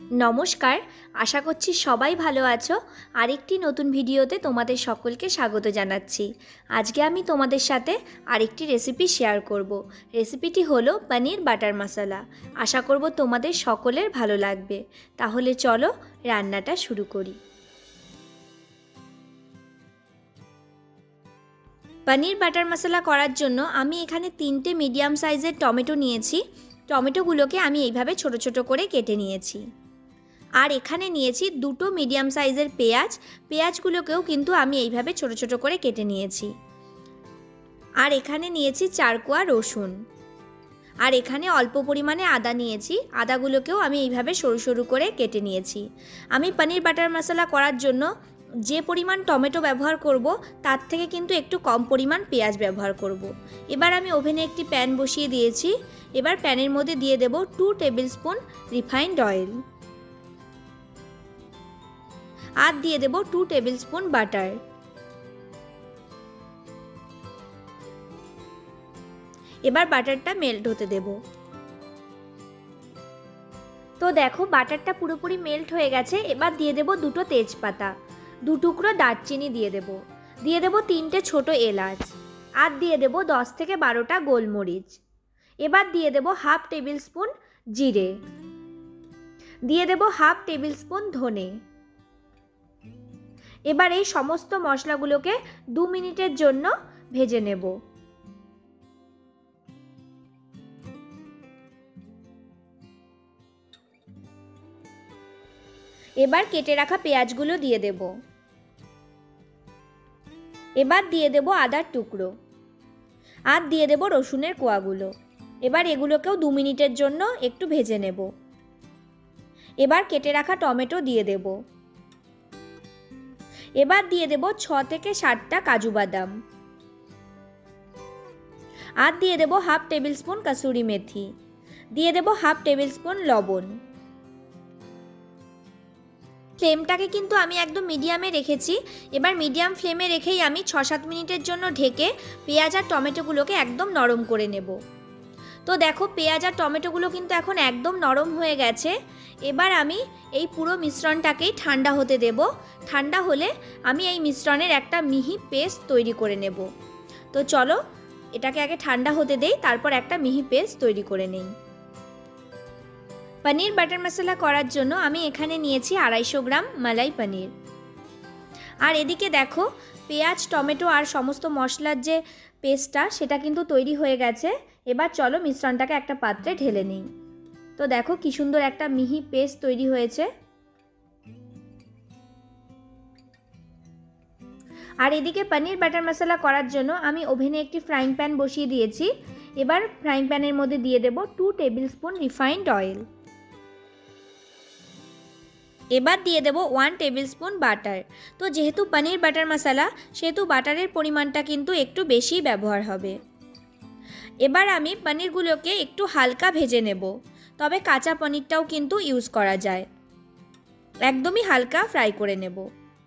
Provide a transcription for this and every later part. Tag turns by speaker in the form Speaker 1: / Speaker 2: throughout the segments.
Speaker 1: নমস্কার, আশা করছি সবাই ভালো আছো। আরেকটি নতুন ভিডিওতে তোমাদের সকলকে স্বাগত জানাচ্ছি। আজকে আমি তোমাদের সাথে আরেকটি রেসিপি শেয়ার করব। রেসিপিটি হলো পনির বাটার মশলা। আশা করব তোমাদের সকলের ভালো লাগবে। তাহলে চলো রান্নাটা শুরু করি। পনির বাটার মশলা করার জন্য আমি এখানে 3টে মিডিয়াম সাইজের টমেটো নিয়েছি। টমেটোগুলোকে আমি এইভাবে ছোট ছোট করে কেটে নিয়েছি। আর এখানে নিয়েছি 2টো মিডিয়াম সাইজের পেঁয়াজ। পেঁয়াজগুলোকেও কিন্তু আমি এইভাবে ছোট ছোট করে কেটে নিয়েছি। আর এখানে নিয়েছি 4 কোয়া রসুন। আর এখানে অল্প পরিমাণে আদা নিয়েছি। আদাগুলোকেও আমি এইভাবে সরু সরু করে কেটে নিয়েছি। আমি পনির বাটার মশলা করার জন্য যে পরিমাণ টমেটো ব্যবহার করব তার থেকে কিন্তু একটু কম পরিমাণ পেঁয়াজ ব্যবহার করব। এবার আমি ওভেনে একটি প্যান বসিয়ে দিয়েছি। এবার প্যানের মধ্যে দিয়ে দেব 2 টেবিল স্পুন রিফাইন্ড অয়েল। আর দিয়ে দেব 2 টেবিল স্পুন বাটার। এবার বাটারটা মেল্ট হতে দেব। তো দেখো বাটারটা পুরোপুরি মেল্ট হয়ে গেছে। এবার দিয়ে দেব 2টো তেজপাতা, 2 টুকরো দারচিনি দিয়ে দেব 3টে ছোট এলাচ, আর দিয়ে দেব 10 থেকে 12টা গোলমরিচ। এবার দিয়ে দেব হাফ টেবিল স্পুন জিরে, দিয়ে দেব হাফ টেবিল স্পুন ধনে। এবার এই সমস্ত মশলাগুলোকে 2 মিনিটের জন্য ভেজে নেব। এবার কেটে রাখা পেঁয়াজগুলো দিয়ে দেব। এবার দিয়ে দেব আদার টুকরো, আর দিয়ে দেব রসুনের কোয়াগুলো। এবার এগুলোকেও 2 মিনিটের জন্য একটু ভেজে নেব। এবার কেটে রাখা টমেটো দিয়ে দেব। এবার দিয়ে দেব 6 থেকে 7টা কাজু বাদাম, আর দিয়ে দেব হাফ টেবিল স্পুন কাসুরি মেথি, দিয়ে দেব হাফ টেবিল স্পুন লবণ। ফ্লেমটাকে কিন্তু আমি একদম মিডিয়ামে রেখেছি। এবার মিডিয়াম ফ্লেমে রেখেই আমি 6-7 মিনিটের জন্য ঢেকে পেঁয়াজ আর টমেটোগুলোকে একদম নরম করে নেব। তো দেখো পেঁয়াজ আর টমেটোগুলো কিন্তু এখন একদম নরম হয়ে গেছে। এবার আমি এই পুরো মিশ্রণটাকেই ঠান্ডা হতে দেব। ঠান্ডা হলে আমি এই মিশ্রণের একটা মিহি পেস্ট তৈরি করে নেব। তো চলো এটাকে আগে ঠান্ডা হতে দেই, তারপর একটা মিহি পেস্ট তৈরি করে নেই। পনির বাটার মশলা করার জন্য আমি এখানে নিয়েছি 250 গ্রাম মালাই পনির। আর এদিকে দেখো পেঁয়াজ টমেটো আর সমস্ত মশলার যে পেস্টটা সেটা কিন্তু তৈরি হয়ে গেছে। এবার চলো মিশ্রণটাকে একটা পাত্রে ঢেলে নিই। তো দেখো কি সুন্দর একটা মিহি পেস্ট তৈরি হয়েছে। আর এদিকে পনির বাটার মশলা করার জন্য আমি ওভেনে একটি ফ্রাইং প্যান বসিয়ে দিয়েছি। এবার ফ্রাইং প্যানের মধ্যে দিয়ে দেব 2 টেবিল স্পুন রিফাইন্ড অয়েল। এবার দিয়ে দেব 1 টেবিল স্পুন বাটার। তো যেহেতু পনির বাটার মশলা সেহেতু বাটারের পরিমাণটা কিন্তু একটু বেশি ব্যবহার হবে। এবার আমি পনিরগুলোকে একটু হালকা ভেজে নেব, তবে কাঁচা পনিরটাও কিন্তু ইউজ করা যায়। একদমই হালকা ফ্রাই করে নেব।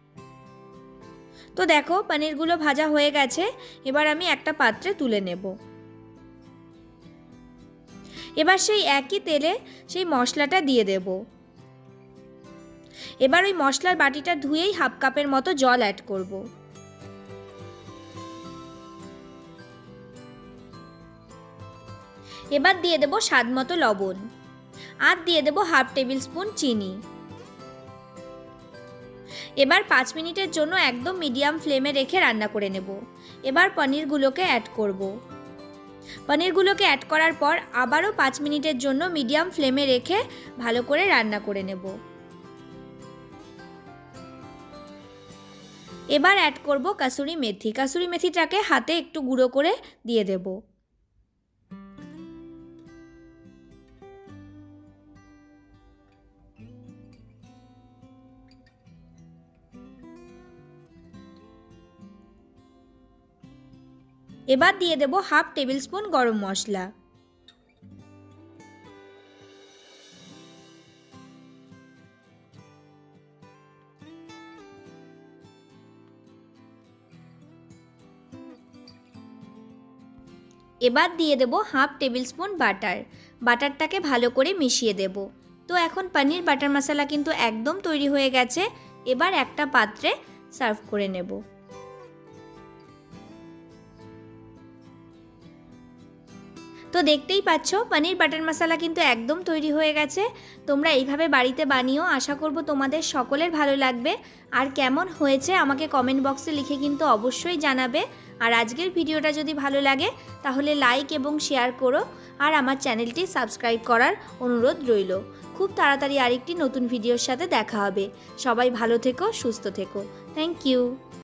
Speaker 1: তো দেখো পনিরগুলো ভাজা হয়ে গেছে। এবার আমি একটা পাত্রে তুলে নেব। এবার সেই একই তেলে সেই মশলাটা দিয়ে দেব। এবার ওই মশলার বাটিটা ধুয়েই হাফ কাপের মতো জল অ্যাড করব। এবার দিয়ে দেব স্বাদ মতো লবণ, আর দিয়ে দেব হাফ টেবিল স্পুন চিনি। এবার 5 মিনিটের জন্য একদম মিডিয়াম ফ্লেমে রেখে রান্না করে নেব। এবার পনিরগুলোকে অ্যাড করব। পনিরগুলোকে অ্যাড করার পর আবারও 5 মিনিটের জন্য মিডিয়াম ফ্লেমে রেখে ভালো করে রান্না করে নেব। এবার অ্যাড করব কাসুরি মেথি। কাসুরি মেথিটাকে হাতে একটু গুঁড়ো করে দিয়ে দেব। এবার দিয়ে দেব হাফ টেবিল স্পুন গরম মশলা। এবার দিয়ে দেব হাফ টেবিল স্পুন বাটার। বাটারটাকে ভালো করে মিশিয়ে দেব। তো এখন পনির বাটার মশলা কিন্তু একদম তৈরি হয়ে গেছে। এবার একটা পাত্রে সার্ভ করে নেব। তো দেখতেই পাচ্ছ পনির বাটার মশলা কিন্তু একদম তৈরি হয়ে গেছে। তোমরা এইভাবে বাড়িতে বানিও, আশা করব তোমাদের সকলের ভালো লাগবে। আর কেমন হয়েছে আমাকে কমেন্ট বক্সে লিখে কিন্তু অবশ্যই জানাবে। আর আজকের ভিডিওটা যদি ভালো লাগে তাহলে লাইক এবং শেয়ার করো, আর আমার চ্যানেলটি সাবস্ক্রাইব করার অনুরোধ রইল। খুব তাড়াতাড়ি আরেকটি নতুন ভিডিওর সাথে দেখা হবে। সবাই ভালো থেকো, সুস্থ থেকো। Thank you.